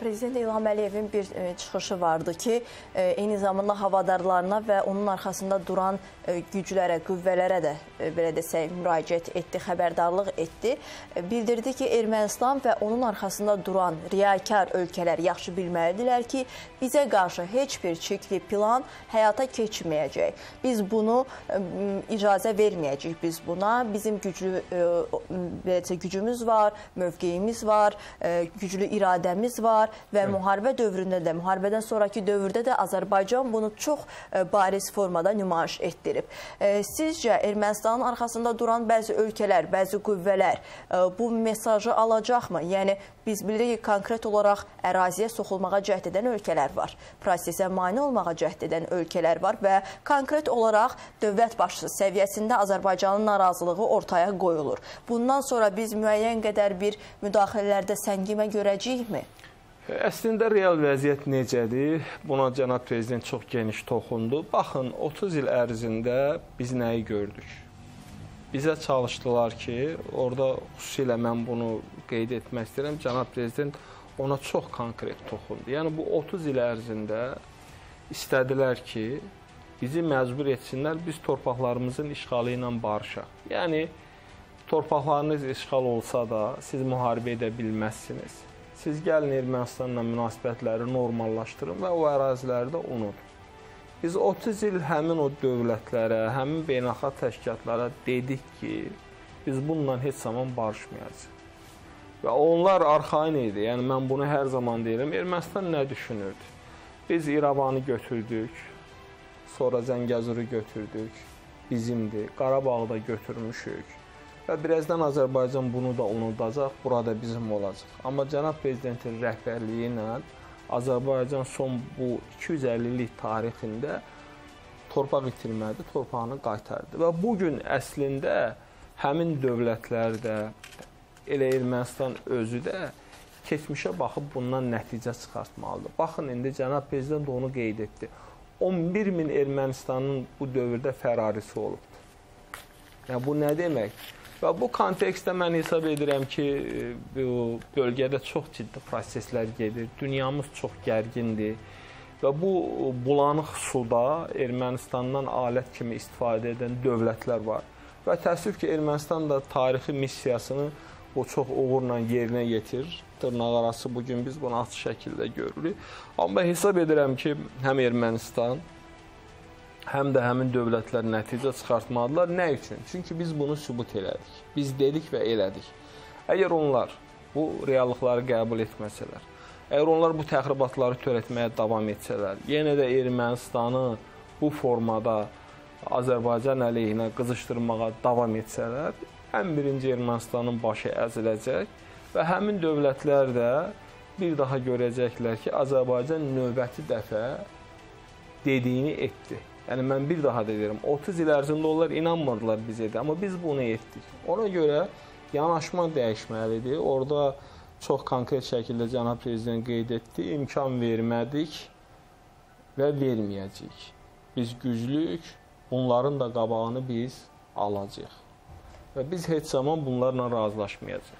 Prezident İlham Əliyevin bir çıxışı vardı ki, eyni zamanda havadarlarına və onun arxasında duran güclərə, qüvvələrə də belə desək müraciət etdi, xəbərdarlıq etdi. Bildirdi ki, Ermənistan və onun arxasında duran riyakar ölkələr yaxşı bilməlidirlər ki, bizə qarşı heç bir çirkli plan həyata keçməyəcək. Biz bunu icazə verməyəcəyik biz buna. Bizim gücümüz var, mövqeyimiz var, güclü iradəmiz var. Və müharibə dövründə də, müharibədən sonraki dövrdə də Azərbaycan bunu çox bariz formada nümayiş etdirib. Sizcə, Ermənistanın arxasında duran bəzi ölkələr, bəzi qüvvələr bu mesajı alacaqmı? Yəni, biz bilirik ki, konkret olaraq əraziyə soxulmağa cəhd edən ölkələr var, prosesə mane olmağa cəhd edən ölkələr var və konkret olaraq dövlət başçısı səviyyəsində Azərbaycanın narazılığı ortaya qoyulur. Bundan sonra biz müəyyən qədər bir müdaxilələrdə səngimə görəcəyikmi? Əslində, real vəziyyət necədir? Buna Cənab Prezident çox geniş toxundu. Baxın, 30 il ərzində biz nəyi gördük? Bizə çalışdılar ki, orada xüsusilə mən bunu qeyd etmək istəyirəm, Cənab Prezident ona çox konkret toxundu. Yəni, bu 30 il ərzində istədilər ki, bizi məcbur etsinlər, biz torpaqlarımızın işğalı ilə barışaq. Yəni, torpaqlarınız işğal olsa da, siz müharibə edə bilməzsiniz. Siz gəlin Ermənistanla münasibətləri normallaşdırın və o əraziləri də unudun. Biz 30 il həmin o dövlətlərə, həmin beynəlxalq təşkilatlara dedik ki, biz bununla heç zaman barışmayacağıq. Və onlar arxain idi. Yəni, mən bunu hər zaman deyirəm. Ermənistan nə düşünürdü? Biz İrəvanı götürdük, sonra Zəngəzuru götürdük, bizimdir. Qarabağı da götürmüşük. Və birazdan Azərbaycan bunu da unudacaq, burada bizim olacaq. Amma Cənab Prezidentin rəhbərliyi ilə Azərbaycan son bu 250 illik tarixində torpaq itirmədi, torpağını qaytardı. Və bugün əslində həmin dövlətlər də, elə Ermənistan özü də keçmişə baxıb bundan nəticə çıxartmalıdır. Baxın, indi Cənab Prezident onu qeyd etdi. 11 min Ermənistanın bu dövrdə fərarisi olub. Yəni, bu nə demək? Və bu kontekstdə mən hesab edirəm ki, bu bölgədə çox ciddi proseslər gedir, dünyamız çox gərgindir və bu bulanıq suda Ermənistandan alət kimi istifadə edən dövlətlər var. Və təəssüf ki, Ermənistan da tarixi missiyasını bu çox uğurla yerinə yetirir. Dırnaq arası bugün biz bunu açıq şəkildə görürük. Amma hesab edirəm ki, həm Ermənistan, həm də həmin dövlətlər nəticə çıxartmalıdırlar. Nə üçün? Çünki biz bunu sübut elədik. Biz dedik və elədik. Əgər onlar bu reallıqları qəbul etməsələr, əgər onlar bu təxribatları törətməyə davam etsələr, yenə də Ermənistanı bu formada Azərbaycan əleyhinə qızışdırmağa davam etsələr, ən birinci Ermənistanın başı əziləcək və həmin dövlətlər də bir daha görəcəklər ki, Azərbaycan növbəti dəfə dediyini etdi. Yəni, mən bir daha da deyirəm, 30 il ərzində onlar inanmadılar bizə də, amma biz bunu etdik. Ona görə yanaşma dəyişməlidir. Orada çox konkret şəkildə Cənab Prezident qeyd etdi, imkan vermədik və verməyəcəyik. Biz güclüyük, bunların da qabağını biz alacağıq. Və biz heç zaman bunlarla razılaşmayacağıq.